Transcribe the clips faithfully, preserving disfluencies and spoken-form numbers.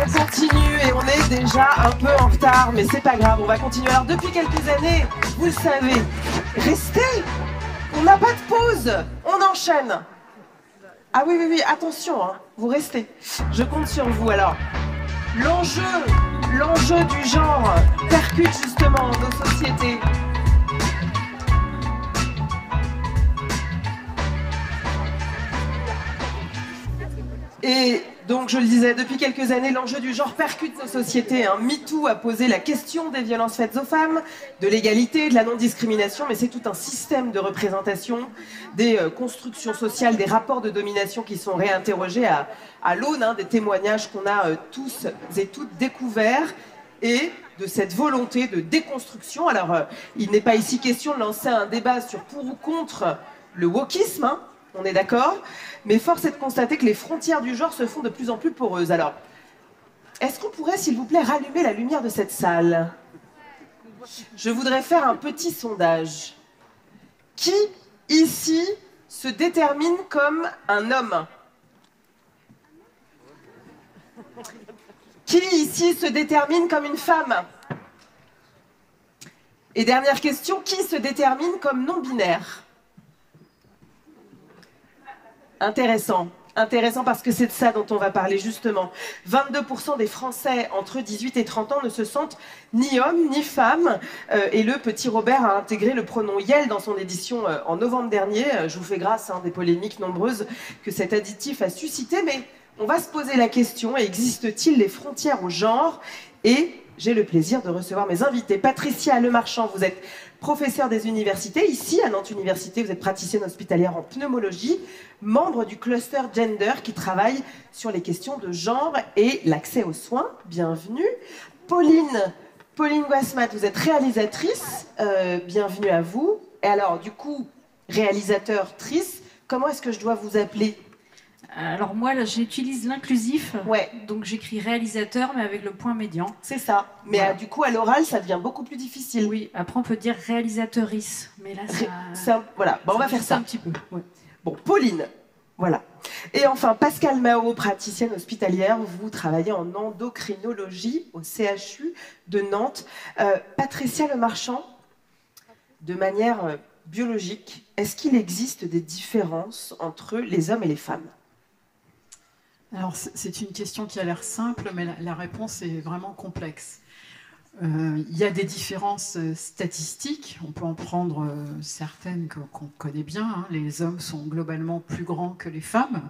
On continue et on est déjà un peu en retard, mais c'est pas grave, on va continuer. Alors depuis quelques années, vous le savez, restez, on n'a pas de pause, on enchaîne. Ah oui, oui, oui, attention, hein, vous restez. Je compte sur vous. Alors, l'enjeu, l'enjeu du genre percute justement nos sociétés. Et donc, je le disais, depuis quelques années, l'enjeu du genre percute nos sociétés. Hein. MeToo a posé la question des violences faites aux femmes, de l'égalité, de la non-discrimination, mais c'est tout un système de représentation, des euh, constructions sociales, des rapports de domination qui sont réinterrogés à, à l'aune hein, des témoignages qu'on a euh, tous et toutes découverts et de cette volonté de déconstruction. Alors, euh, il n'est pas ici question de lancer un débat sur pour ou contre le wokisme, hein, on est d'accord, mais force est de constater que les frontières du genre se font de plus en plus poreuses. Alors, est-ce qu'on pourrait, s'il vous plaît, rallumer la lumière de cette salle? Je voudrais faire un petit sondage. Qui, ici, se détermine comme un homme? Qui, ici, se détermine comme une femme? Et dernière question, qui se détermine comme non-binaire? Intéressant. Intéressant parce que c'est de ça dont on va parler justement. vingt-deux pour cent des Français entre dix-huit et trente ans ne se sentent ni hommes ni femmes. Euh, et le petit Robert a intégré le pronom Yel dans son édition euh, en novembre dernier. Je vous fais grâce hein, des polémiques nombreuses que cet additif a suscité. Mais on va se poser la question, existe-t-il les frontières au genre? Et j'ai le plaisir de recevoir mes invités. Patricia Lemarchand, vous êtes professeure des universités. Ici, à Nantes Université, vous êtes praticienne hospitalière en pneumologie, membre du cluster gender qui travaille sur les questions de genre et l'accès aux soins. Bienvenue. Pauline, Pauline Guasmat, vous êtes réalisatrice. Euh, bienvenue à vous. Et alors, du coup, réalisateur, trice, comment est-ce que je dois vous appeler? Alors moi, là, j'utilise l'inclusif, ouais. Donc j'écris réalisateur, mais avec le point médian. C'est ça. Mais voilà. euh, du coup, à l'oral, ça devient beaucoup plus difficile. Oui, après on peut dire réalisatrice, mais là, ça... Un... Voilà, bon, on va faire ça. un petit peu. Ouais. Bon, Pauline, voilà. Et enfin, Pascal Mao, praticienne hospitalière, vous travaillez en endocrinologie au C H U de Nantes. Euh, Patricia Lemarchand, de manière euh, biologique, est-ce qu'il existe des différences entre les hommes et les femmes ? Alors, c'est une question qui a l'air simple, mais la, la réponse est vraiment complexe. Euh, il y a des différences statistiques, on peut en prendre euh, certaines qu'on connaît bien. Hein. Les hommes sont globalement plus grands que les femmes,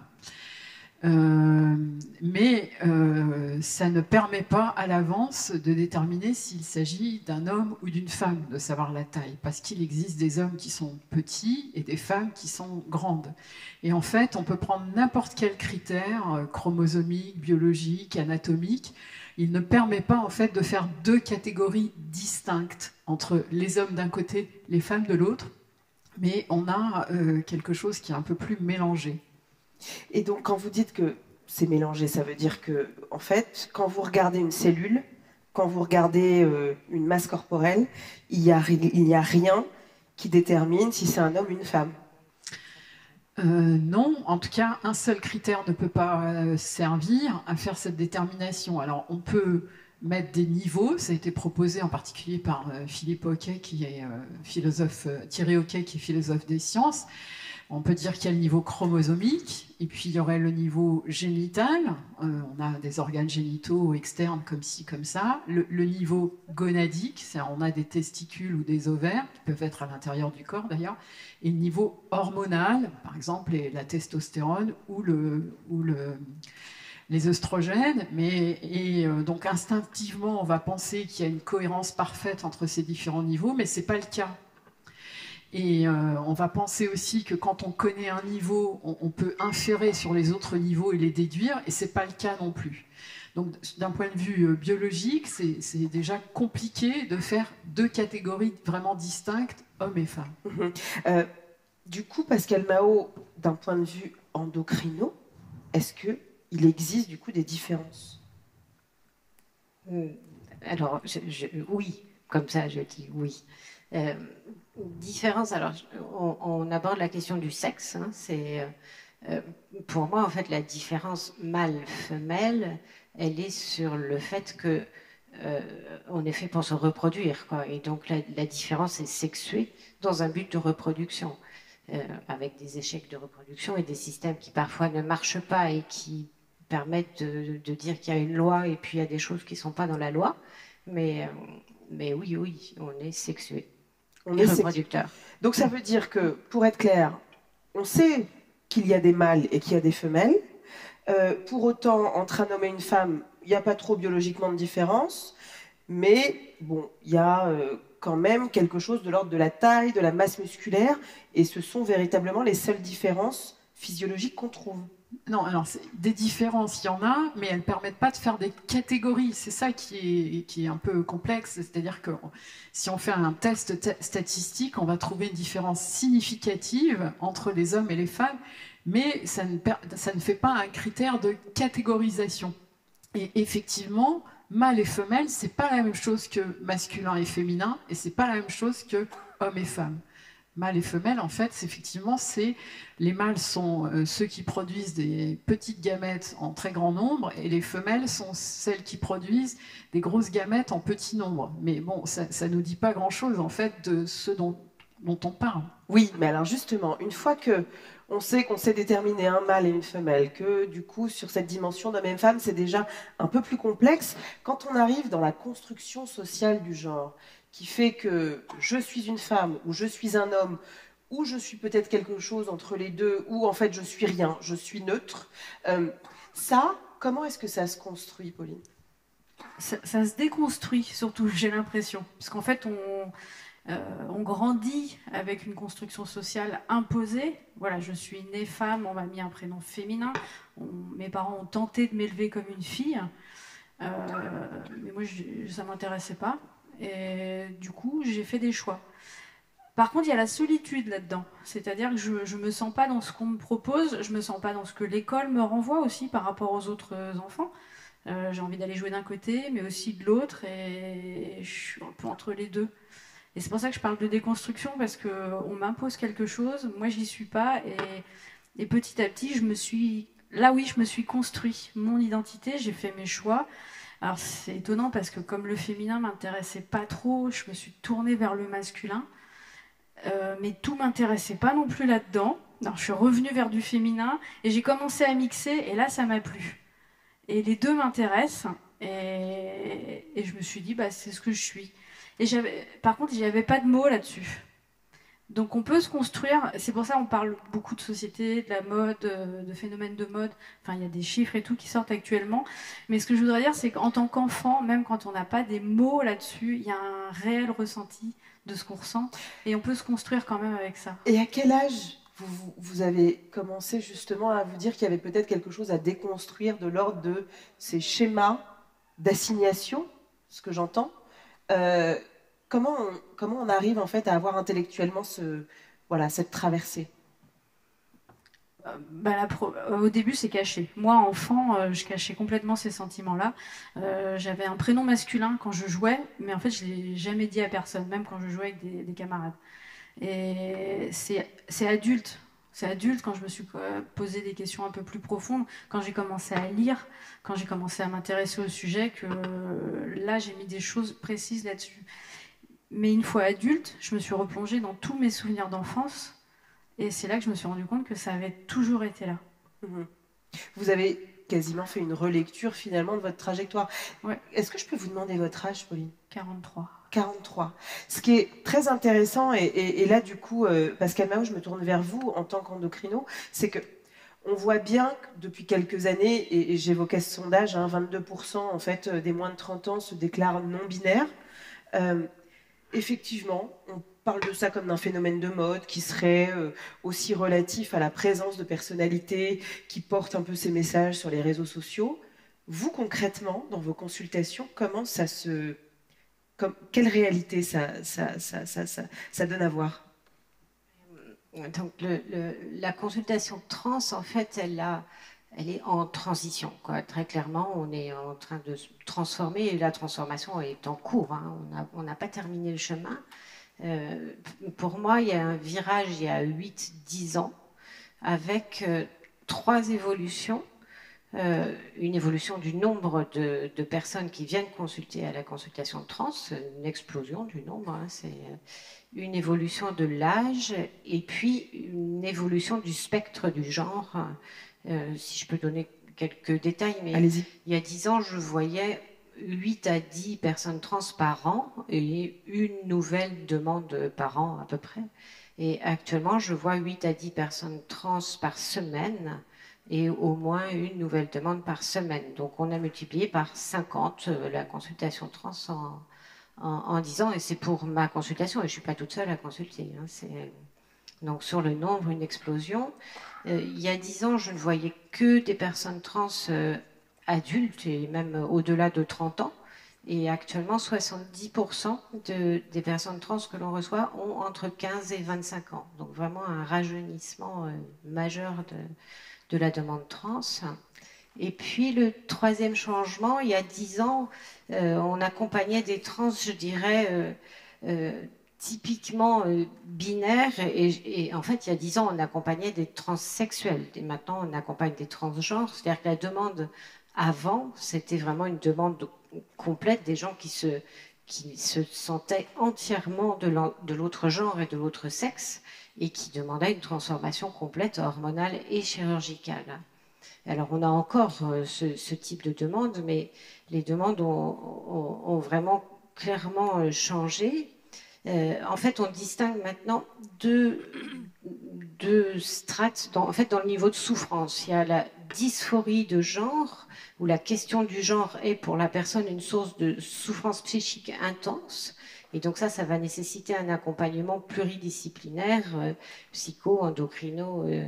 euh, mais euh, ça ne permet pas à l'avance de déterminer s'il s'agit d'un homme ou d'une femme, de savoir la taille, parce qu'il existe des hommes qui sont petits et des femmes qui sont grandes. Et en fait, on peut prendre n'importe quel critère euh, chromosomique, biologique, anatomique. Il ne permet pas en fait de faire deux catégories distinctes entre les hommes d'un côté, les femmes de l'autre, mais on a euh, quelque chose qui est un peu plus mélangé. Et donc, quand vous dites que c'est mélangé, ça veut dire que, en fait, quand vous regardez une cellule, quand vous regardez euh, une masse corporelle, il n'y a, il a rien qui détermine si c'est un homme ou une femme. Euh, non, en tout cas, un seul critère ne peut pas euh, servir à faire cette détermination. Alors, on peut mettre des niveaux, ça a été proposé en particulier par euh, Philippe Hockey, qui est euh, philosophe, euh, Thierry Hockey, qui est philosophe des sciences. On peut dire qu'il y a le niveau chromosomique, et puis il y aurait le niveau génital. Euh, on a des organes génitaux externes comme ci, comme ça. Le, le niveau gonadique, c'est-à-dire on a des testicules ou des ovaires, qui peuvent être à l'intérieur du corps d'ailleurs. Et le niveau hormonal, par exemple la testostérone ou, le, ou le, les œstrogènes. Mais, et euh, donc instinctivement, on va penser qu'il y a une cohérence parfaite entre ces différents niveaux, mais ce n'est pas le cas. Et euh, on va penser aussi que quand on connaît un niveau, on, on peut inférer sur les autres niveaux et les déduire, et ce n'est pas le cas non plus. Donc d'un point de vue euh, biologique, c'est déjà compliqué de faire deux catégories vraiment distinctes, hommes et femmes. Mmh. Euh, du coup, Pascal Mao, d'un point de vue endocrino, est-ce qu'il existe du coup des différences? euh, Alors, je, je, oui, comme ça je dis oui. Euh, différence, alors on, on aborde la question du sexe, hein, c'est euh, pour moi en fait la différence mâle-femelle, elle est sur le fait que euh, on est fait pour se reproduire, quoi. Et donc la, la différence est sexuée dans un but de reproduction, euh, avec des échecs de reproduction et des systèmes qui parfois ne marchent pas et qui permettent de, de dire qu'il y a une loi et puis il y a des choses qui ne sont pas dans la loi. Mais, euh, mais oui, oui, on est sexué. On et est reproducteur. sexué. Donc ça veut dire que, pour être clair, on sait qu'il y a des mâles et qu'il y a des femelles. Euh, pour autant, entre un homme et une femme, il n'y a pas trop biologiquement de différence. Mais bon, il y a euh, quand même quelque chose de l'ordre de la taille, de la masse musculaire. Et ce sont véritablement les seules différences physiologiques qu'on trouve. Non, alors des différences, il y en a, mais elles ne permettent pas de faire des catégories. C'est ça qui est, qui est un peu complexe. C'est-à-dire que si on fait un test statistique, on va trouver une différence significative entre les hommes et les femmes, mais ça ne, ça ne fait pas un critère de catégorisation. Et effectivement, mâle et femelle, ce n'est pas la même chose que masculin et féminin, et ce n'est pas la même chose que homme et femme. Mâles et femelles, en fait, effectivement, c'est les mâles sont euh, ceux qui produisent des petites gamètes en très grand nombre, et les femelles sont celles qui produisent des grosses gamètes en petit nombre. Mais bon, ça ne nous dit pas grand-chose, en fait, de ce dont, dont on parle. Oui, mais alors justement, une fois que on sait qu'on sait déterminer un mâle et une femelle, que du coup, sur cette dimension d'homme et femme, c'est déjà un peu plus complexe. Quand on arrive dans la construction sociale du genre, qui fait que je suis une femme, ou je suis un homme, ou je suis peut-être quelque chose entre les deux, ou en fait je suis rien, je suis neutre. Euh, ça, comment est-ce que ça se construit, Pauline ? ça, ça se déconstruit, surtout, j'ai l'impression. Parce qu'en fait, on, euh, on grandit avec une construction sociale imposée. Voilà, je suis née femme, on m'a mis un prénom féminin. On, mes parents ont tenté de m'élever comme une fille. Euh, mais moi, je, ça ne m'intéressait pas. Et du coup, j'ai fait des choix. Par contre, il y a la solitude là-dedans. C'est-à-dire que je ne me sens pas dans ce qu'on me propose, je ne me sens pas dans ce que l'école me renvoie aussi par rapport aux autres enfants. Euh, j'ai envie d'aller jouer d'un côté, mais aussi de l'autre, et je suis un peu entre les deux. Et c'est pour ça que je parle de déconstruction, parce qu'on m'impose quelque chose, moi j'y suis pas, et, et petit à petit, je me suis... Là oui, je me suis construit mon identité, j'ai fait mes choix. Alors c'est étonnant parce que comme le féminin m'intéressait pas trop, je me suis tournée vers le masculin. Euh, mais tout m'intéressait pas non plus là-dedans. Alors je suis revenue vers du féminin et j'ai commencé à mixer et là ça m'a plu. Et les deux m'intéressent et, et je me suis dit bah c'est ce que je suis. Et j'avais, par contre il n'y avait pas de mots là-dessus. Donc on peut se construire, c'est pour ça qu'on parle beaucoup de société, de la mode, de phénomènes de mode, enfin il y a des chiffres et tout qui sortent actuellement, mais ce que je voudrais dire c'est qu'en tant qu'enfant, même quand on n'a pas des mots là-dessus, il y a un réel ressenti de ce qu'on ressent, et on peut se construire quand même avec ça. Et à quel âge vous, vous avez commencé justement à vous dire qu'il y avait peut-être quelque chose à déconstruire de l'ordre de ces schémas d'assignation, ce que j'entends, euh, Comment on, comment on arrive en fait à avoir intellectuellement ce, voilà, cette traversée ? euh, bah, la pro... Au début, c'est caché. Moi, enfant, euh, je cachais complètement ces sentiments-là. Euh, j'avais un prénom masculin quand je jouais, mais en fait, je ne l'ai jamais dit à personne, même quand je jouais avec des, des camarades. Et c'est adulte. C'est adulte quand je me suis posé des questions un peu plus profondes, quand j'ai commencé à lire, quand j'ai commencé à m'intéresser au sujet, que là, j'ai mis des choses précises là-dessus. Mais une fois adulte, je me suis replongée dans tous mes souvenirs d'enfance, et c'est là que je me suis rendu compte que ça avait toujours été là. Mmh. Vous avez quasiment fait une relecture finalement de votre trajectoire. Ouais. Est-ce que je peux vous demander votre âge, Pauline ? quarante-trois. quarante-trois. Ce qui est très intéressant, et, et, et là du coup, euh, Pascal Mahou, je me tourne vers vous en tant qu'endocrino, c'est que on voit bien que depuis quelques années, et, et j'évoquais ce sondage, hein, vingt-deux pour cent en fait, des moins de trente ans se déclarent non binaires. Euh, Effectivement, on parle de ça comme d'un phénomène de mode qui serait euh, aussi relatif à la présence de personnalités qui portent un peu ces messages sur les réseaux sociaux. Vous, concrètement, dans vos consultations, comment ça se... Comme, quelle réalité ça, ça, ça, ça, ça, ça donne à voir ? Donc, le, le, la consultation trans, en fait, elle a... elle est en transition, quoi. Très clairement, on est en train de se transformer et la transformation est en cours, hein. On n'a pas terminé le chemin. Euh, pour moi, il y a un virage il y a huit dix ans avec euh, trois évolutions euh, une évolution du nombre de, de personnes qui viennent consulter à la consultation de trans, une explosion du nombre, hein, c'est une évolution de l'âge et puis une évolution du spectre du genre. Euh, si je peux donner quelques détails, mais Allez-y. Il y a dix ans, je voyais huit à dix personnes trans par an et une nouvelle demande par an à peu près. Et actuellement, je vois huit à dix personnes trans par semaine et au moins une nouvelle demande par semaine. Donc on a multiplié par cinquante la consultation trans en, en, en dix ans, et c'est pour ma consultation, et je ne suis pas toute seule à consulter. Hein, c'est... Donc sur le nombre, une explosion. Euh, il y a dix ans, je ne voyais que des personnes trans euh, adultes et même au-delà de trente ans. Et actuellement, soixante-dix pour cent de, des personnes trans que l'on reçoit ont entre quinze et vingt-cinq ans. Donc vraiment un rajeunissement euh, majeur de, de la demande trans. Et puis le troisième changement, il y a dix ans, euh, on accompagnait des trans, je dirais, euh, euh, typiquement euh, binaires. Et, et en fait, il y a dix ans, on accompagnait des transsexuels. Et maintenant, on accompagne des transgenres. C'est-à-dire que la demande avant, c'était vraiment une demande complète des gens qui se, qui se sentaient entièrement de l'autre genre et de l'autre sexe et qui demandaient une transformation complète hormonale et chirurgicale. Alors, on a encore euh, ce, ce type de demande, mais les demandes ont, ont, ont vraiment clairement euh, changé. Euh, en fait, on distingue maintenant deux, deux strates dans, en fait, dans le niveau de souffrance. Il y a la dysphorie de genre, où la question du genre est pour la personne une source de souffrance psychique intense. Et donc ça, ça va nécessiter un accompagnement pluridisciplinaire, euh, psycho, endocrino, euh,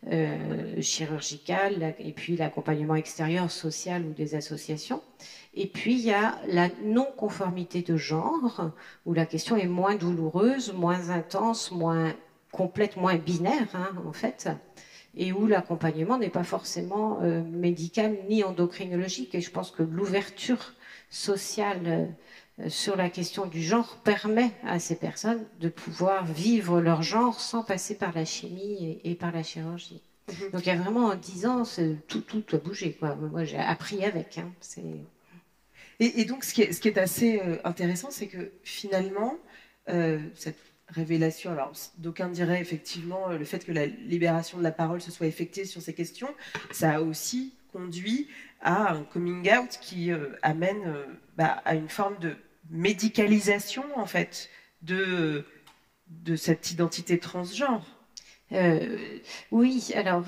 euh, chirurgical, et puis l'accompagnement extérieur, social ou des associations. Et puis il y a la non-conformité de genre, où la question est moins douloureuse, moins intense, moins complète, moins binaire, hein, en fait, et où l'accompagnement n'est pas forcément euh, médical ni endocrinologique. Et je pense que l'ouverture sociale euh, sur la question du genre permet à ces personnes de pouvoir vivre leur genre sans passer par la chimie et, et par la chirurgie. Mm-hmm. Donc il y a vraiment, en dix ans, tout, tout a bougé, quoi. Moi, j'ai appris avec. Hein. C'est... Et, et donc, ce qui est, ce qui est assez euh, intéressant, c'est que finalement, euh, cette révélation, alors d'aucuns diraient effectivement euh, le fait que la libération de la parole se soit effectuée sur ces questions, ça a aussi conduit à un coming out qui euh, amène euh, bah, à une forme de médicalisation, en fait, de, de cette identité transgenre. Euh, oui, alors...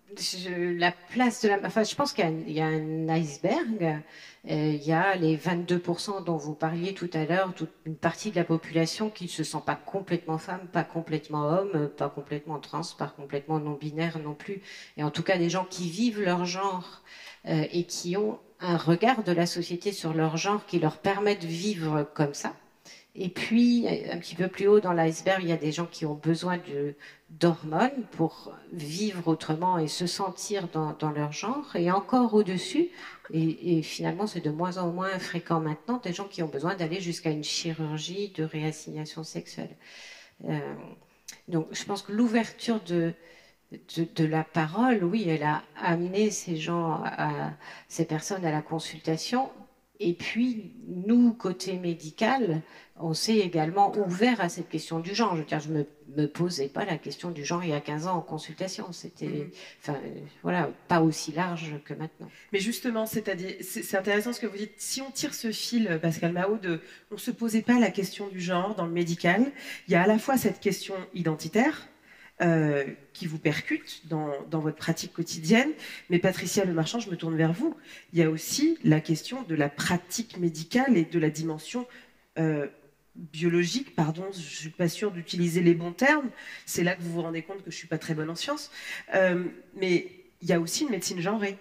Je, la place de la... Enfin, je pense qu'il y, y a un iceberg. Euh, il y a les vingt-deux pour cent dont vous parliez tout à l'heure, toute une partie de la population qui ne se sent pas complètement femme, pas complètement homme, pas complètement trans, pas complètement non-binaire non plus. Et en tout cas, des gens qui vivent leur genre euh, et qui ont un regard de la société sur leur genre qui leur permet de vivre comme ça. Et puis, un petit peu plus haut dans l'iceberg, il y a des gens qui ont besoin de, d'hormones pour vivre autrement et se sentir dans, dans leur genre. Et encore au-dessus, et, et finalement c'est de moins en moins fréquent maintenant, des gens qui ont besoin d'aller jusqu'à une chirurgie de réassignation sexuelle. Euh, donc je pense que l'ouverture de, de, de la parole, oui, elle a amené ces gens, à, ces personnes à la consultation. Et puis, nous, côté médical, on s'est également ouvert à cette question du genre. Je veux dire, je ne me, me posais pas la question du genre il y a quinze ans en consultation. C'était, mmh. enfin, euh, voilà, pas aussi large que maintenant. Mais justement, c'est-à-dire, c'est, c'est intéressant ce que vous dites. Si on tire ce fil, Pascal Mahot, de, on ne se posait pas la question du genre dans le médical, il y a à la fois cette question identitaire, Euh, qui vous percute dans, dans votre pratique quotidienne. Mais Patricia Lemarchand, je me tourne vers vous. Il y a aussi la question de la pratique médicale et de la dimension euh, biologique. Pardon, je ne suis pas sûre d'utiliser les bons termes. C'est là que vous vous rendez compte que je ne suis pas très bonne en sciences. Euh, mais il y a aussi une médecine genrée.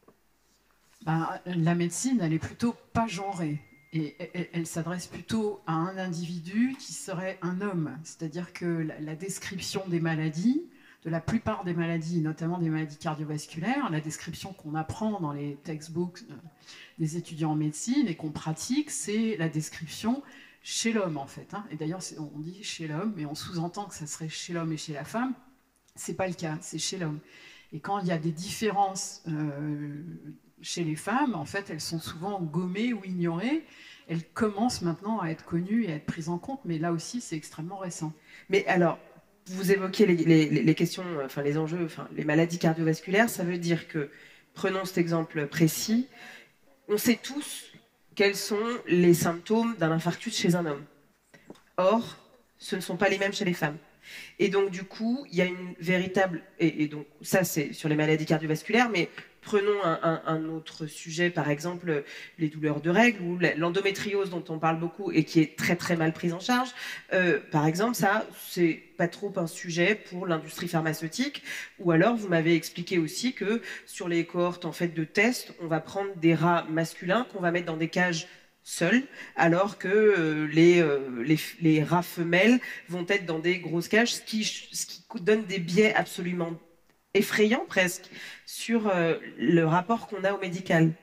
Ben, la médecine, elle est plutôt pas genrée. Et elle, elle s'adresse plutôt à un individu qui serait un homme. C'est-à-dire que la, la description des maladies, de la plupart des maladies, notamment des maladies cardiovasculaires, la description qu'on apprend dans les textbooks des étudiants en médecine et qu'on pratique, c'est la description chez l'homme, en fait. Hein. Et d'ailleurs, on dit chez l'homme, mais on sous-entend que ça serait chez l'homme et chez la femme. C'est pas le cas, c'est chez l'homme. Et quand il y a des différences euh, chez les femmes, en fait, elles sont souvent gommées ou ignorées. Elles commencent maintenant à être connues et à être prises en compte, mais là aussi, c'est extrêmement récent. Mais alors, vous évoquez les, les, les questions, enfin les enjeux, enfin les maladies cardiovasculaires. Ça veut dire que, prenons cet exemple précis, on sait tous quels sont les symptômes d'un infarctus chez un homme. Or, ce ne sont pas les mêmes chez les femmes. Et donc, du coup, il y a une véritable... Et, et donc, ça, c'est sur les maladies cardiovasculaires, mais prenons un, un, un autre sujet, par exemple, les douleurs de règles ou l'endométriose dont on parle beaucoup et qui est très, très mal prise en charge. Euh, par exemple, ça, c'est pas trop un sujet pour l'industrie pharmaceutique. Ou alors, vous m'avez expliqué aussi que sur les cohortes en fait, de tests, on va prendre des rats masculins qu'on va mettre dans des cages seuls, alors que euh, les, euh, les, les rats femelles vont être dans des grosses cages, ce qui, ce qui donne des biais absolument effrayants presque sur euh, le rapport qu'on a au médical.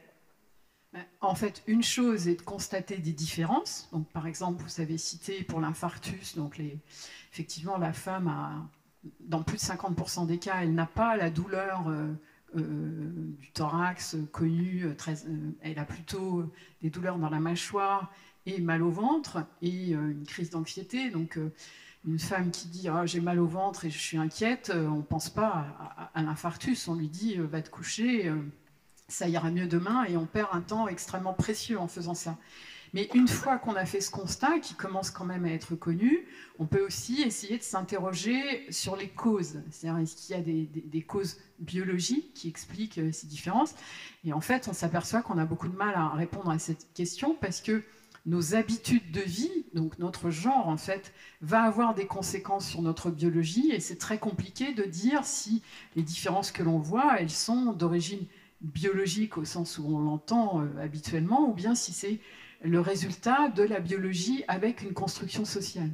En fait, une chose est de constater des différences. Donc, par exemple, vous avez cité pour l'infarctus, donc les... effectivement, la femme a, dans plus de cinquante pour cent des cas, elle n'a pas la douleur euh, Euh, du thorax euh, connu, euh, très, euh, elle a plutôt euh, des douleurs dans la mâchoire et mal au ventre et euh, une crise d'anxiété. Donc euh, une femme qui dit ah, j'ai mal au ventre et je suis inquiète, euh, on ne pense pas à, à, à l'infarctus, on lui dit euh, va te coucher, euh, ça ira mieux demain, et on perd un temps extrêmement précieux en faisant ça. Mais une fois qu'on a fait ce constat, qui commence quand même à être connu, on peut aussi essayer de s'interroger sur les causes. C'est-à-dire, est-ce qu'il y a des, des, des causes biologiques qui expliquent euh, ces différences? Et en fait, on s'aperçoit qu'on a beaucoup de mal à répondre à cette question parce que nos habitudes de vie, donc notre genre, en fait, va avoir des conséquences sur notre biologie, et c'est très compliqué de dire si les différences que l'on voit, elles sont d'origine biologique au sens où on l'entend euh, habituellement, ou bien si c'est le résultat de la biologie avec une construction sociale.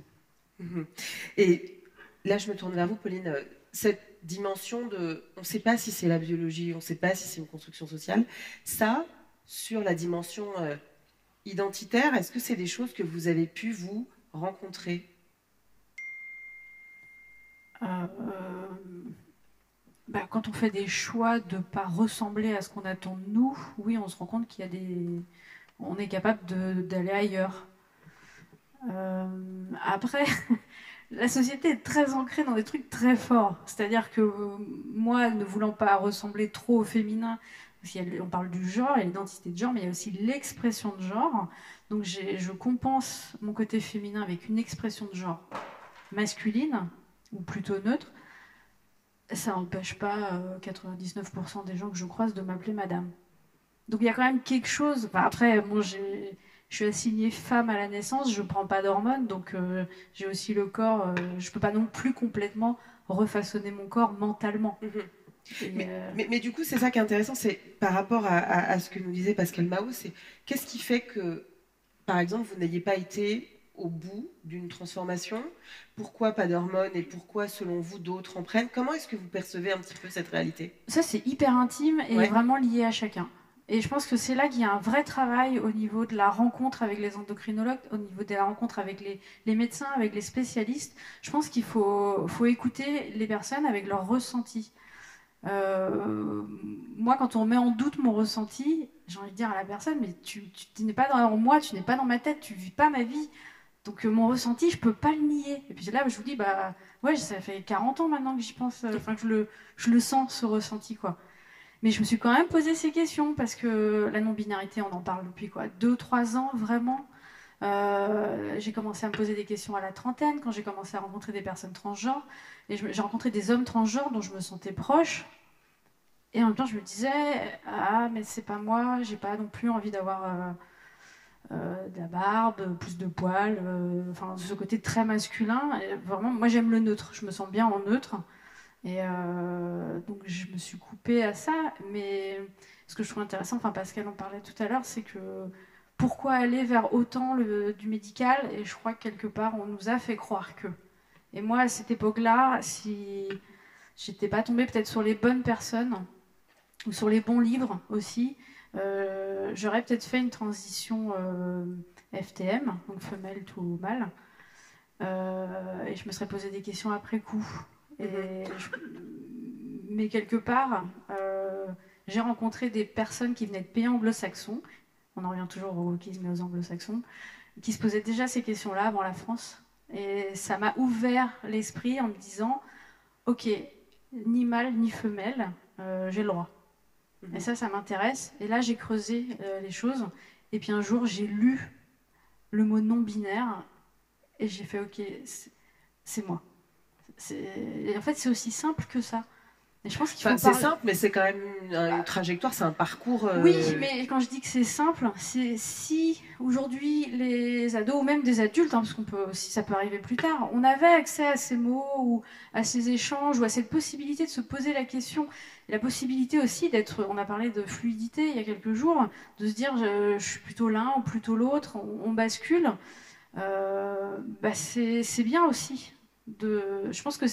Et là, je me tourne vers vous, Pauline. Cette dimension de... On ne sait pas si c'est la biologie, on ne sait pas si c'est une construction sociale. Ça, sur la dimension euh, identitaire, est-ce que c'est des choses que vous avez pu, vous, rencontrer? euh, euh, bah, Quand on fait des choix de ne pas ressembler à ce qu'on attend de nous, oui, on se rend compte qu'il y a des... on est capable d'aller ailleurs. Euh, après, la société est très ancrée dans des trucs très forts. C'est-à-dire que euh, moi, ne voulant pas ressembler trop au féminin, parce qu'on parle du genre et l'identité de genre, mais il y a aussi l'expression de genre. Donc je compense mon côté féminin avec une expression de genre masculine, ou plutôt neutre. Ça n'empêche pas euh, quatre-vingt-dix-neuf pour cent des gens que je croise de m'appeler madame. Donc il y a quand même quelque chose. Enfin, après, bon, j'ai, je suis assignée femme à la naissance, je ne prends pas d'hormones, donc euh, j'ai aussi le corps. Euh, je ne peux pas non plus complètement refaçonner mon corps mentalement. Mmh. Mais, euh... mais, mais du coup, c'est ça qui est intéressant, c'est par rapport à, à, à ce que nous disait Pascal Mao, c'est qu'est-ce qui fait que, par exemple, vous n'ayez pas été au bout d'une transformation? Pourquoi pas d'hormones et pourquoi, selon vous, d'autres en prennent? Comment est-ce que vous percevez un petit peu cette réalité? Ça, c'est hyper intime et ouais. vraiment lié à chacun. Et je pense que c'est là qu'il y a un vrai travail au niveau de la rencontre avec les endocrinologues, au niveau de la rencontre avec les, les médecins, avec les spécialistes. Je pense qu'il faut, faut écouter les personnes avec leur ressenti. Euh, moi, quand on met en doute mon ressenti, j'ai envie de dire à la personne, mais tu, tu n'es pas dans moi, tu n'es pas dans ma tête, tu vis pas ma vie. Donc euh, mon ressenti, je peux pas le nier. Et puis là, je vous dis, bah ouais, ça fait quarante ans maintenant que j'y pense, enfin euh, que je le, je le sens, ce ressenti, quoi. Mais je me suis quand même posé ces questions parce que la non-binarité, on en parle depuis quoi, deux, trois ans, vraiment. Euh, j'ai commencé à me poser des questions à la trentaine, quand j'ai commencé à rencontrer des personnes transgenres. Et j'ai rencontré des hommes transgenres dont je me sentais proche. Et en même temps, je me disais, ah, mais c'est pas moi, j'ai pas non plus envie d'avoir euh, euh, de la barbe, plus de poils, euh, enfin, ce côté très masculin. Et vraiment, moi, j'aime le neutre, je me sens bien en neutre. Et euh, donc je me suis coupée à ça, mais ce que je trouve intéressant, enfin Pascal en parlait tout à l'heure, c'est que pourquoi aller vers autant le, du médical? Et je crois que quelque part on nous a fait croire que. Et moi à cette époque-là, si j'étais pas tombée peut-être sur les bonnes personnes ou sur les bons livres aussi, euh, j'aurais peut-être fait une transition euh, F T M, donc femelle tout mâle, euh, et je me serais posé des questions après coup. Et je... mais quelque part, euh, j'ai rencontré des personnes qui venaient de pays anglo-saxons, on en revient toujours au wokisme et aux anglo-saxons, qui se posaient déjà ces questions-là avant la France. Et ça m'a ouvert l'esprit en me disant, ok, ni mâle ni femelle, euh, j'ai le droit. Mmh. Et ça, ça m'intéresse. Et là, j'ai creusé euh, les choses. Et puis un jour, j'ai lu le mot non-binaire et j'ai fait, ok, c'est moi. Et en fait, c'est aussi simple que ça. Et je pense qu'il faut enfin, parler... C'est simple, mais c'est quand même une, une trajectoire, c'est un parcours... Euh... Oui, mais quand je dis que c'est simple, c'est si aujourd'hui les ados, ou même des adultes, hein, parce qu'on peut aussi, ça peut arriver plus tard, on avait accès à ces mots, ou à ces échanges, ou à cette possibilité de se poser la question, et la possibilité aussi d'être, on a parlé de fluidité il y a quelques jours, de se dire je, je suis plutôt l'un ou plutôt l'autre, on, on bascule, euh, bah c'est bien aussi. De, je pense que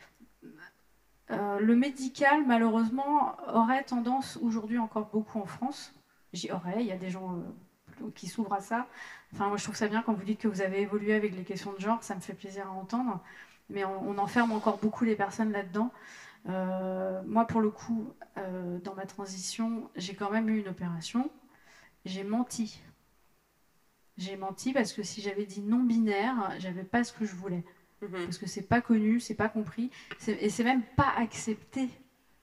Euh, le médical, malheureusement, aurait tendance, aujourd'hui encore beaucoup en France, j'y aurais, il y a des gens euh, qui s'ouvrent à ça. Enfin, moi, je trouve ça bien quand vous dites que vous avez évolué avec les questions de genre, ça me fait plaisir à entendre, mais on, on enferme encore beaucoup les personnes là-dedans. Euh, moi, pour le coup, euh, dans ma transition, j'ai quand même eu une opération, j'ai menti. J'ai menti parce que si j'avais dit non-binaire, j'avais pas ce que je voulais. Parce que c'est pas connu, c'est pas compris, et c'est même pas accepté.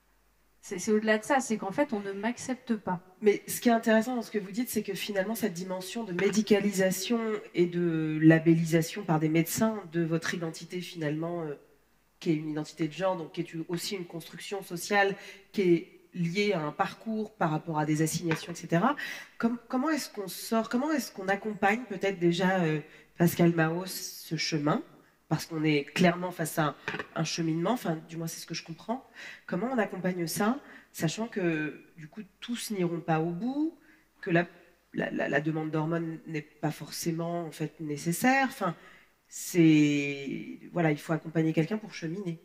C'est au-delà de ça, c'est qu'en fait, on ne m'accepte pas. Mais ce qui est intéressant dans ce que vous dites, c'est que finalement, cette dimension de médicalisation et de labellisation par des médecins de votre identité, finalement, euh, qui est une identité de genre, donc qui est aussi une construction sociale, qui est liée à un parcours par rapport à des assignations, et cetera. Com comment est-ce qu'on sort, comment est-ce qu'on accompagne peut-être déjà, euh, Pascal Maos, ce chemin ? Parce qu'on est clairement face à un, un cheminement, enfin, du moins c'est ce que je comprends. Comment on accompagne ça, sachant que, du coup, tous n'iront pas au bout, que la, la, la, la demande d'hormones n'est pas forcément, en fait, nécessaire. Enfin, c'est... Voilà, il faut accompagner quelqu'un pour cheminer.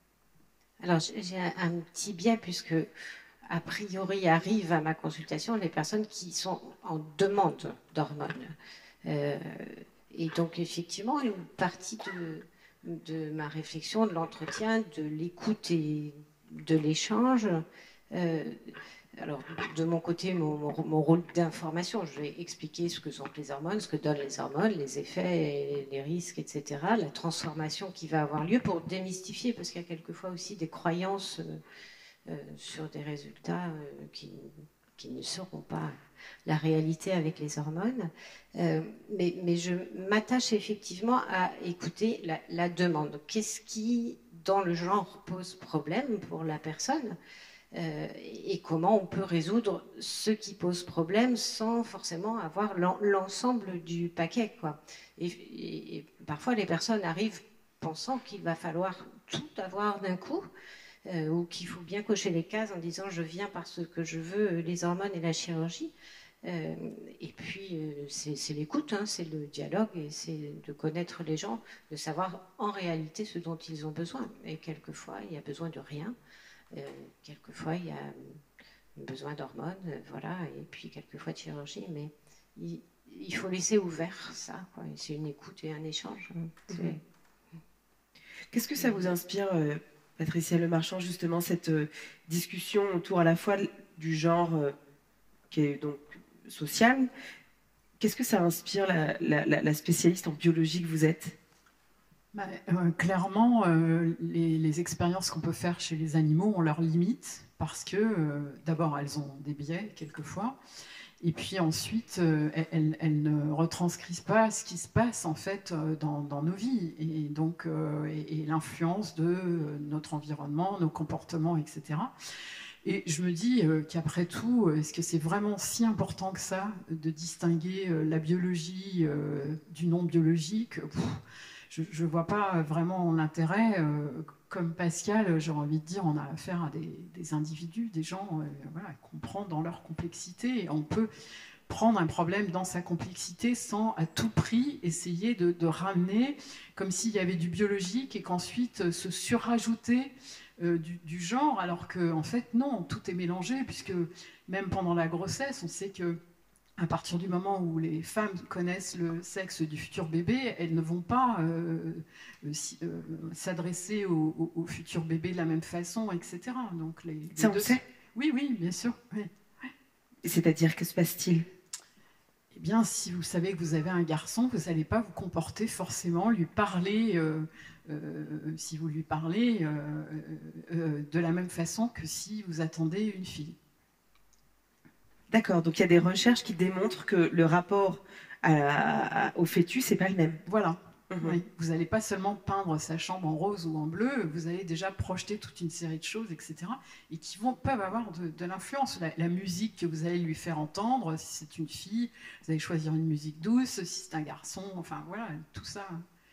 Alors, j'ai un, un petit biais, puisque, a priori, arrivent à ma consultation les personnes qui sont en demande d'hormones. Euh, Et donc, effectivement, une partie de, de ma réflexion, de l'entretien, de l'écoute et de l'échange, euh, alors, de mon côté, mon, mon, mon rôle d'information, je vais expliquer ce que sont les hormones, ce que donnent les hormones, les effets, les risques, et cetera, la transformation qui va avoir lieu pour démystifier, parce qu'il y a quelquefois aussi des croyances euh, euh, sur des résultats euh, qui, qui ne seront pas la réalité avec les hormones, euh, mais, mais je m'attache effectivement à écouter la, la demande. Qu'est-ce qui, dans le genre, pose problème pour la personne, euh, et comment on peut résoudre ce qui pose problème sans forcément avoir l'ensemble du paquet, quoi. Et, et, et parfois, les personnes arrivent pensant qu'il va falloir tout avoir d'un coup, euh, ou qu'il faut bien cocher les cases en disant je viens parce que je veux les hormones et la chirurgie. Euh, et puis, euh, c'est l'écoute, hein, c'est le dialogue, et c'est de connaître les gens, de savoir en réalité ce dont ils ont besoin. Et quelquefois, il y a besoin de rien. Euh, quelquefois, il y a besoin d'hormones, euh, voilà, et puis quelquefois de chirurgie. Mais il, il faut laisser ouvert ça, c'est une écoute et un échange. Mmh. Qu'est-ce que ça vous inspire, euh, Patricia Lemarchand, justement, cette euh, discussion autour à la fois du genre euh, qui est donc social? Qu'est-ce que ça inspire la, la, la spécialiste en biologie que vous êtes? Bah, euh, clairement, euh, les, les expériences qu'on peut faire chez les animaux ont leurs limites, parce que euh, d'abord, elles ont des biais, quelquefois, et puis ensuite, euh, elles, elles ne retranscrivent pas ce qui se passe, en fait, euh, dans, dans nos vies, et donc euh, et, et l'influence de euh, notre environnement, nos comportements, et cetera. Et je me dis euh, qu'après tout, est-ce que c'est vraiment si important que ça de distinguer euh, la biologie euh, du non biologique? Pff, je ne vois pas vraiment l'intérêt. Euh, comme Pascal, j'ai envie de dire, on a affaire à des, des individus, des gens euh, voilà, qu'on prend dans leur complexité. Et on peut prendre un problème dans sa complexité sans à tout prix essayer de, de ramener comme s'il y avait du biologique et qu'ensuite se surajouter euh, du, du genre, alors qu'en en fait non, tout est mélangé, puisque même pendant la grossesse, on sait que à partir du moment où les femmes connaissent le sexe du futur bébé, elles ne vont pas euh, euh, s'adresser au, au, au futur bébé de la même façon, et cetera. Donc les, les Ça, deux... on sait. Oui, oui, bien sûr. Oui. C'est-à-dire, que se passe-t-il? Eh bien, si vous savez que vous avez un garçon, vous n'allez pas vous comporter forcément, lui parler, euh, euh, si vous lui parlez, euh, euh, de la même façon que si vous attendez une fille. D'accord, donc il y a des recherches qui démontrent que le rapport à, à, au fœtus, c'est pas le même. Voilà. Mmh. Oui. Vous n'allez pas seulement peindre sa chambre en rose ou en bleu, vous allez déjà projeter toute une série de choses, et cetera, et qui vont, peuvent avoir de, de l'influence. La, la musique que vous allez lui faire entendre, si c'est une fille, vous allez choisir une musique douce, si c'est un garçon, enfin voilà, tout ça,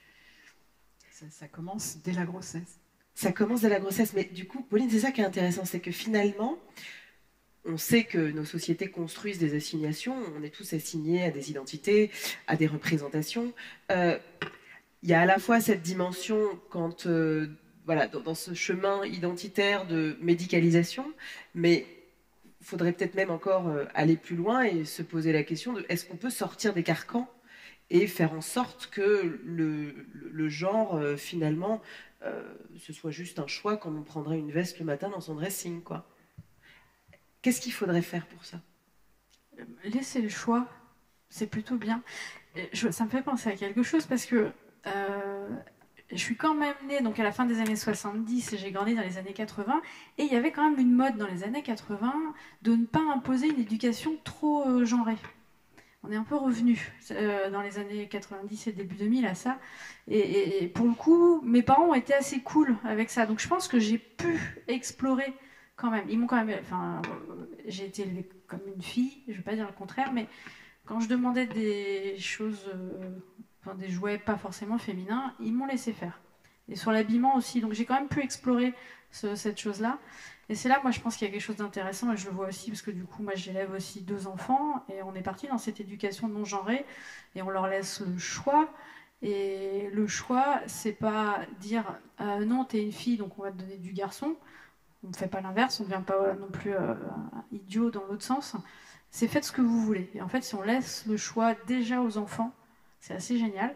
ça, ça commence dès la grossesse. Ça commence dès la grossesse, mais du coup, Pauline, c'est ça qui est intéressant, c'est que finalement, on sait que nos sociétés construisent des assignations, on est tous assignés à des identités, à des représentations. Euh, il y a à la fois cette dimension quand, euh, voilà, dans, dans ce chemin identitaire de médicalisation, mais il faudrait peut-être même encore euh, aller plus loin et se poser la question de est-ce qu'on peut sortir des carcans et faire en sorte que le, le, le genre, euh, finalement, euh, ce soit juste un choix comme on prendrait une veste le matin dans son dressing, quoi. Qu'est-ce qu'il faudrait faire pour ça? Laisser le choix, c'est plutôt bien. Je, ça me fait penser à quelque chose parce que euh, je suis quand même née donc à la fin des années soixante-dix et j'ai grandi dans les années quatre-vingts. Et il y avait quand même une mode dans les années quatre-vingts de ne pas imposer une éducation trop euh, genrée. On est un peu revenu euh, dans les années quatre-vingt-dix et début deux mille à ça. Et, et, et pour le coup, mes parents ont été assez cool avec ça. Donc je pense que j'ai pu explorer quand même. Ils m'ont quand même. Enfin, j'ai été élevée comme une fille, je ne vais pas dire le contraire, mais quand je demandais des choses, euh, enfin, des jouets pas forcément féminins, ils m'ont laissé faire. Et sur l'habillement aussi. Donc j'ai quand même pu explorer ce, cette chose-là. Et c'est là, moi, je pense qu'il y a quelque chose d'intéressant, et je le vois aussi, parce que du coup, moi, j'élève aussi deux enfants, et on est parti dans cette éducation non genrée, et on leur laisse le choix. Et le choix, c'est pas dire euh, non, t'es une fille, donc on va te donner du garçon. On ne fait pas l'inverse, on ne devient pas non plus euh, idiot dans l'autre sens. C'est faites ce que vous voulez. Et en fait, si on laisse le choix déjà aux enfants, c'est assez génial.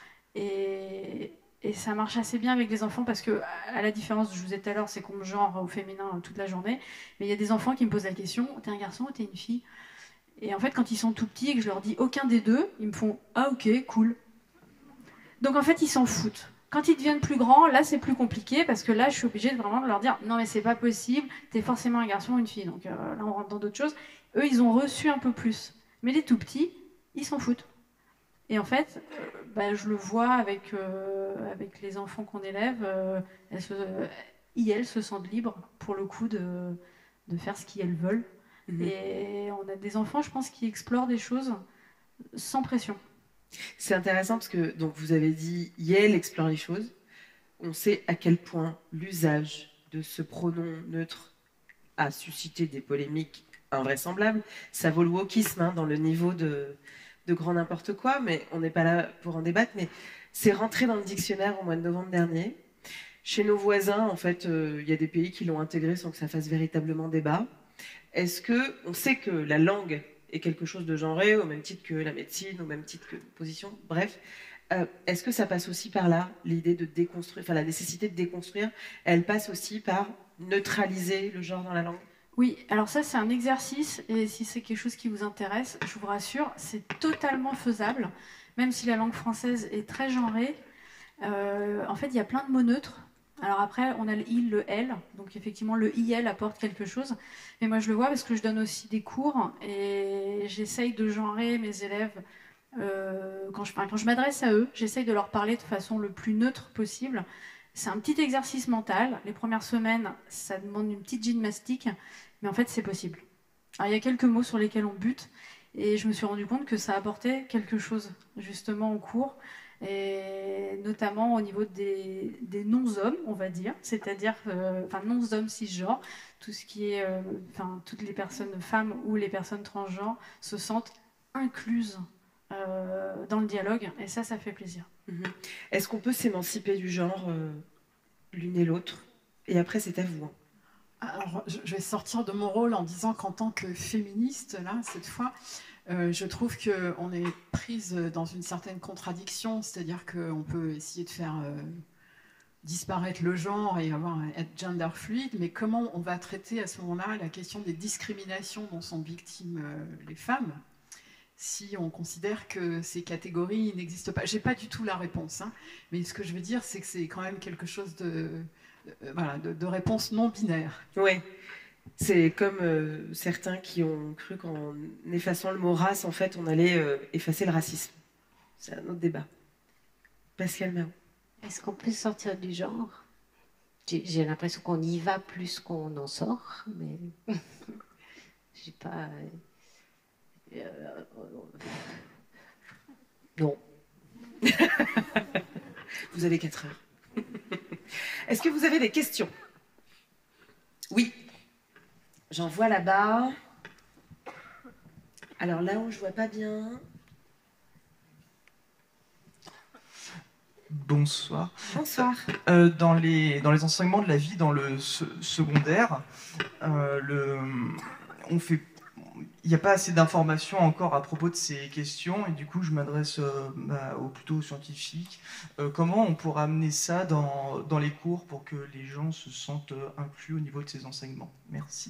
Et, et ça marche assez bien avec les enfants parce que, à la différence, je vous ai dit tout à l'heure, c'est qu'on me genre au féminin toute la journée. Mais il y a des enfants qui me posent la question, t'es un garçon ou t'es une fille? Et en fait, quand ils sont tout petits et que je leur dis aucun des deux, ils me font ah ok, cool. Donc en fait, ils s'en foutent. Quand ils deviennent plus grands, là c'est plus compliqué parce que là je suis obligée de vraiment de leur dire non mais c'est pas possible, t'es forcément un garçon ou une fille. Donc euh, là on rentre dans d'autres choses. Eux ils ont reçu un peu plus. Mais les tout petits, ils s'en foutent. Et en fait, euh, bah, je le vois avec, euh, avec les enfants qu'on élève, euh, elles se, euh, elles se sentent libres pour le coup de, de faire ce qu'elles veulent. Mmh. Et on a des enfants, je pense, qui explorent des choses sans pression. C'est intéressant parce que donc, vous avez dit Yel explore les choses. On sait à quel point l'usage de ce pronom neutre a suscité des polémiques invraisemblables. Ça vaut le wokisme hein, dans le niveau de, de grand n'importe quoi, mais on n'est pas là pour en débattre. Mais c'est rentré dans le dictionnaire au mois de novembre dernier. Chez nos voisins, en fait, il euh, y a des pays qui l'ont intégré sans que ça fasse véritablement débat. Est-ce que on sait que la langue est quelque chose de genré, au même titre que la médecine, au même titre que l'opposition, bref. Euh, est-ce que ça passe aussi par là, l'idée de déconstruire, enfin la nécessité de déconstruire, elle passe aussi par neutraliser le genre dans la langue? Oui, alors ça c'est un exercice, et si c'est quelque chose qui vous intéresse, je vous rassure, c'est totalement faisable, même si la langue française est très genrée. Euh, en fait, il y a plein de mots neutres. Alors après, on a le il, le elle, donc effectivement le il apporte quelque chose. Mais moi je le vois parce que je donne aussi des cours et j'essaye de genrer mes élèves. Euh, quand je, enfin, quand je m'adresse à eux, j'essaye de leur parler de façon le plus neutre possible. C'est un petit exercice mental. Les premières semaines, ça demande une petite gymnastique, mais en fait c'est possible. Alors il y a quelques mots sur lesquels on bute et je me suis rendu compte que ça apportait quelque chose justement au cours. Et notamment au niveau des, des non-hommes, on va dire, c'est-à-dire, euh, enfin non-hommes cisgenres, tout ce qui est, euh, enfin toutes les personnes femmes ou les personnes transgenres se sentent incluses euh, dans le dialogue, et ça, ça fait plaisir. Mmh. Est-ce qu'on peut s'émanciper du genre euh, l'une et l'autre? Et après, c'est à vous. Hein. Alors, je vais sortir de mon rôle en disant qu'en tant que féministe, là, cette fois, Euh, je trouve qu'on est prise dans une certaine contradiction, c'est-à-dire qu'on peut essayer de faire euh, disparaître le genre et avoir, être gender fluide, mais comment on va traiter à ce moment-là la question des discriminations dont sont victimes euh, les femmes, si on considère que ces catégories n'existent pas. J'ai pas du tout la réponse, hein, mais ce que je veux dire, c'est que c'est quand même quelque chose de, de, voilà, de, de réponse non binaire. Oui. C'est comme euh, certains qui ont cru qu'en effaçant le mot race, en fait, on allait euh, effacer le racisme. C'est un autre débat. Pascal Mahon. Est-ce qu'on peut sortir du genre? J'ai l'impression qu'on y va plus qu'on en sort, mais j'ai pas. Euh, euh, non. Vous avez quatre heures. Est-ce que vous avez des questions? Oui. J'en vois là-bas. Alors là où je vois pas bien. Bonsoir. Bonsoir. Euh, dans, les, dans les enseignements de la vie dans le se secondaire, euh, le, on fait, il n'y a pas assez d'informations encore à propos de ces questions, et du coup je m'adresse euh, bah, aux, plutôt aux scientifiques. Euh, comment on pourra amener ça dans, dans les cours pour que les gens se sentent inclus au niveau de ces enseignements? Merci.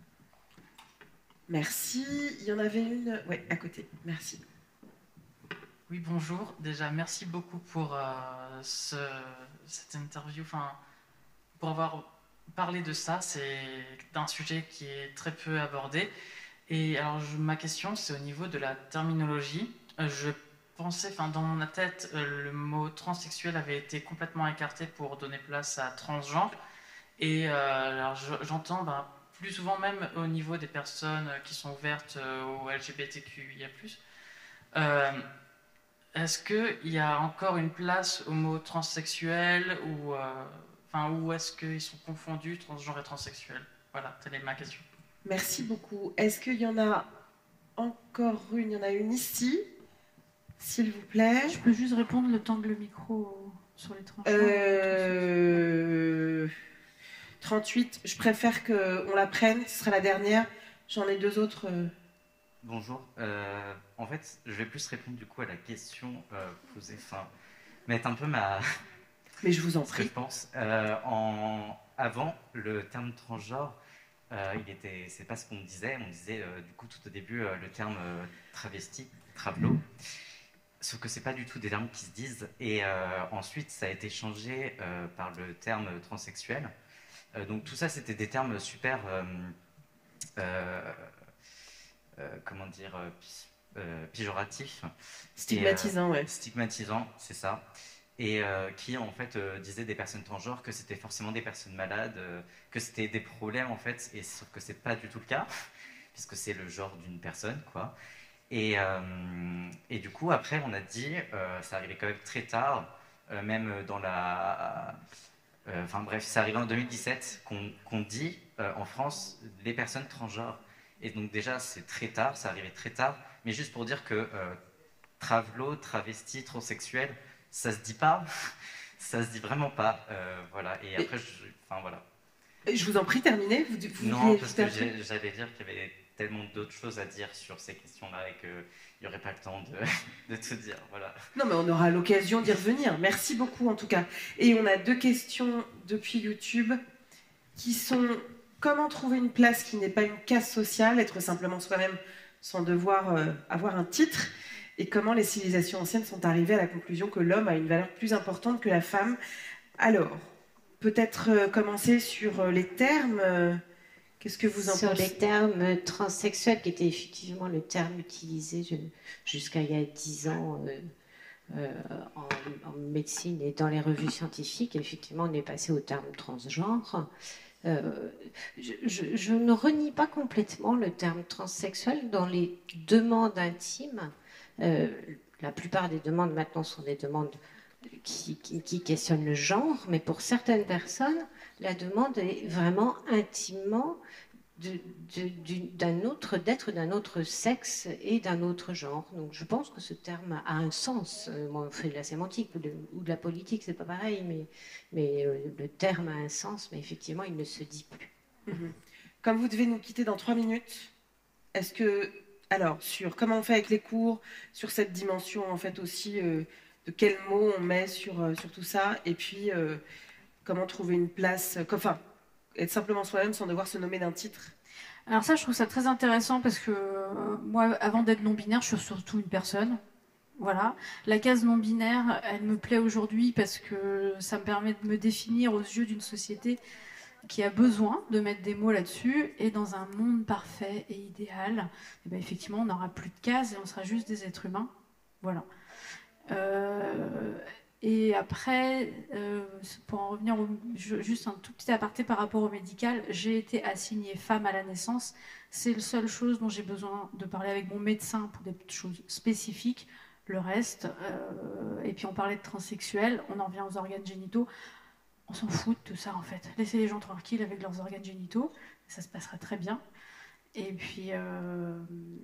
Merci. Il y en avait une oui, à côté. Merci. Oui, bonjour. Déjà, merci beaucoup pour euh, ce, cette interview, enfin, pour avoir parlé de ça. C'est un sujet qui est très peu abordé. Et alors, je, ma question, c'est au niveau de la terminologie. Euh, je pensais, enfin, dans ma tête, euh, le mot transsexuel avait été complètement écarté pour donner place à transgenre. Et euh, alors, j'entends, ben, plus souvent même au niveau des personnes qui sont ouvertes au L G B T Q I A plus. Euh, Est-ce qu'il y a encore une place au mot transsexuel ou, euh, enfin, ou est-ce qu'ils sont confondus, transgenre et transsexuel? Voilà, telle est ma question. Merci beaucoup. Est-ce qu'il y en a encore une? Il y en a une ici, s'il vous plaît. Je peux juste répondre le temps que le micro sur les tranchants. Euh... trente-huit, je préfère qu'on la prenne, ce sera la dernière. J'en ai deux autres. Euh... Bonjour. Euh, en fait, je vais plus répondre du coup à la question euh, posée, enfin, mettre un peu ma. Mais je vous en prie. prie. Je pense. Euh, en... Avant, le terme transgenre, euh, il était, c'est pas ce qu'on disait. On disait euh, du coup tout au début euh, le terme euh, travesti, travelo. Sauf que c'est pas du tout des termes qui se disent. Et euh, ensuite, ça a été changé euh, par le terme transsexuel. Euh, donc tout ça, c'était des termes super. Euh, euh, Euh, comment dire, euh, euh, péjoratif. Stigmatisant, et, euh, ouais. Stigmatisant, c'est ça. Et euh, qui, en fait, euh, disait des personnes transgenres que c'était forcément des personnes malades, euh, que c'était des problèmes, en fait, et sauf que c'est pas du tout le cas, puisque c'est le genre d'une personne, quoi. Et, euh, et du coup, après, on a dit, euh, ça arrivait quand même très tard, euh, même dans la... Enfin euh, bref, c'est arrivé en deux mille dix-sept qu'on qu'on dit, euh, en France, les personnes transgenres. Et donc déjà, c'est très tard, ça arrivait très tard. Mais juste pour dire que euh, travelo, travesti, transsexuel, ça se dit pas. Ça se dit vraiment pas. Euh, voilà. Et après, je, enfin voilà. Je vous en prie, terminez. Vous, vous non, parce que j'allais dire qu'il y avait tellement d'autres choses à dire sur ces questions-là et qu'il n'y aurait pas le temps de, de tout dire. Voilà. Non, mais on aura l'occasion d'y revenir. Merci beaucoup en tout cas. Et on a deux questions depuis YouTube qui sont... Comment trouver une place qui n'est pas une case sociale, être simplement soi-même sans devoir euh, avoir un titre? Et comment les civilisations anciennes sont arrivées à la conclusion que l'homme a une valeur plus importante que la femme? Alors, peut-être euh, commencer sur euh, les termes. Euh, Qu'est-ce que vous en sur pensez? Les termes transsexuels, qui était effectivement le terme utilisé jusqu'à il y a dix ans euh, euh, en, en médecine et dans les revues scientifiques, effectivement, on est passé au terme transgenre. Euh, je, je, je ne renie pas complètement le terme transsexuel dans les demandes intimes. Euh, la plupart des demandes maintenant sont des demandes qui, qui, qui questionnent le genre, mais pour certaines personnes, la demande est vraiment intimement d'un autre, d'être d'un autre sexe et d'un autre genre. Donc je pense que ce terme a un sens. Moi, on fait de la sémantique ou de, ou de la politique, c'est pas pareil, mais, mais le terme a un sens, mais effectivement, il ne se dit plus. Mmh. Comme vous devez nous quitter dans trois minutes, est-ce que, alors, sur comment on fait avec les cours, sur cette dimension, en fait, aussi, euh, de quels mots on met sur, euh, sur tout ça, et puis, euh, comment trouver une place, euh, enfin, être simplement soi-même sans devoir se nommer d'un titre. Alors ça, je trouve ça très intéressant parce que euh, moi, avant d'être non-binaire, je suis surtout une personne. Voilà. La case non-binaire, elle me plaît aujourd'hui parce que ça me permet de me définir aux yeux d'une société qui a besoin de mettre des mots là-dessus. Et dans un monde parfait et idéal, eh bien, effectivement, on n'aura plus de cases et on sera juste des êtres humains. Voilà. Euh, et après, euh, pour en revenir, au, juste un tout petit aparté par rapport au médical, j'ai été assignée femme à la naissance. C'est la seule chose dont j'ai besoin de parler avec mon médecin pour des choses spécifiques. Le reste, euh, et puis on parlait de transsexuels, on en revient aux organes génitaux. On s'en fout de tout ça en fait. Laissez les gens tranquilles avec leurs organes génitaux, ça se passera très bien. Et puis, euh,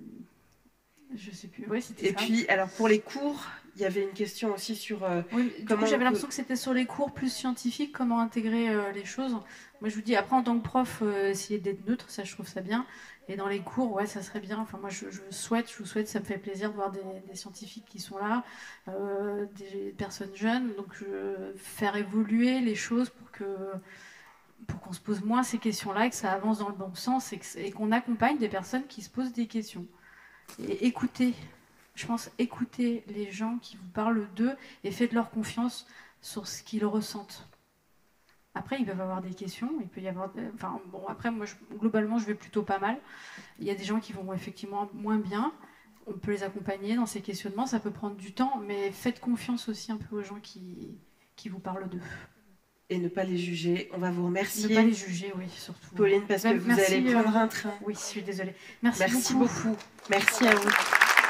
je sais plus. Ouais, c'était Et ça. puis, alors pour les cours, il y avait une question aussi sur euh, oui, comment. J'avais peut... l'impression que c'était sur les cours plus scientifiques, comment intégrer euh, les choses. Moi, je vous dis, après en tant que prof, euh, essayer d'être neutre, ça, je trouve ça bien. Et dans les cours, ouais, ça serait bien. Enfin, moi, je, je souhaite, je vous souhaite, ça me fait plaisir de voir des, des scientifiques qui sont là, euh, des personnes jeunes. Donc, je, faire évoluer les choses pour que, pour qu'on se pose moins ces questions-là, et que ça avance dans le bon sens, et, que, et qu'on accompagne des personnes qui se posent des questions. Et écoutez, je pense, écoutez les gens qui vous parlent d'eux et faites-leur confiance sur ce qu'ils ressentent. Après, ils peuvent avoir des questions, il peut y avoir... Enfin, bon, après, moi, je, globalement, je vais plutôt pas mal. Il y a des gens qui vont effectivement moins bien. On peut les accompagner dans ces questionnements, ça peut prendre du temps, mais faites confiance aussi un peu aux gens qui, qui vous parlent d'eux. Et ne pas les juger. On va vous remercier. Ne pas les juger, oui, surtout. Pauline, parce que vous Merci, allez prendre euh... un train. Oui, je suis désolée. Merci, Merci beaucoup. beaucoup. Merci à vous.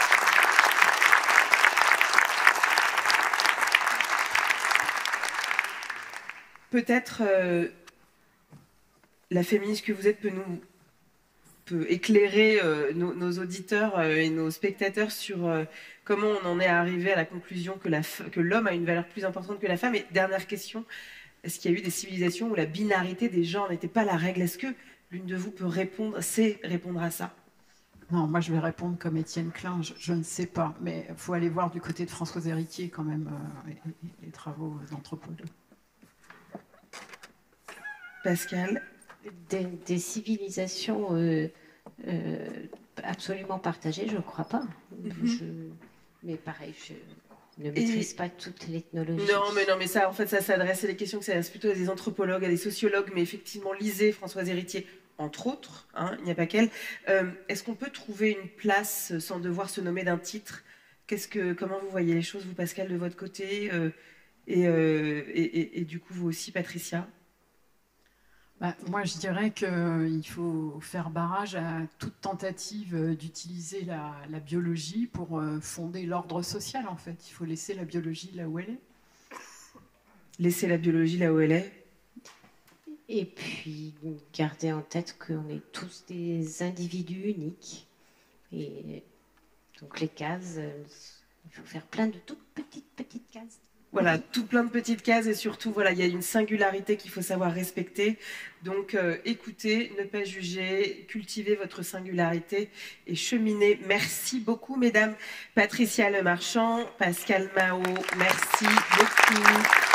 Peut-être euh, la féministe que vous êtes peut nous peut éclairer euh, nos, nos auditeurs euh, et nos spectateurs sur euh, comment on en est arrivé à la conclusion que, la, que l'homme a une valeur plus importante que la femme. Et dernière question, est-ce qu'il y a eu des civilisations où la binarité des genres n'était pas la règle? Est-ce que l'une de vous peut répondre, sait répondre à ça? Non, moi je vais répondre comme Étienne Klein, je, je ne sais pas, mais il faut aller voir du côté de Françoise Héritier quand même euh, les, les travaux d'anthropologue. Pascal? Des, des civilisations euh, euh, absolument partagées, je ne crois pas. Mm-hmm. je, mais pareil, je ne maîtrise Et... pas toute l'ethnologie. Non, mais non, mais ça, en fait, ça s'adresse à des questions que ça s'adresse plutôt à des anthropologues, à des sociologues, mais effectivement, lisez Françoise Héritier, entre autres, hein, il n'y a pas qu'elle. Euh, est-ce qu'on peut trouver une place sans devoir se nommer d'un titre? Qu'est-ce que, comment vous voyez les choses, vous, Pascal, de votre côté euh, et, euh, et, et, et du coup, vous aussi, Patricia? Bah, moi, je dirais qu'il faut faire barrage à toute tentative d'utiliser la, la biologie pour fonder l'ordre social, en fait. Il faut laisser la biologie là où elle est. Laisser la biologie là où elle est. Et puis, garder en tête qu'on est tous des individus uniques. Et donc, les cases, il faut faire plein de toutes petites, petites cases. Voilà, tout plein de petites cases et surtout, voilà, il y a une singularité qu'il faut savoir respecter. Donc, euh, écoutez, ne pas juger, cultivez votre singularité et cheminez. Merci beaucoup, mesdames. Patricia Lemarchand, Pascal Mao, merci beaucoup.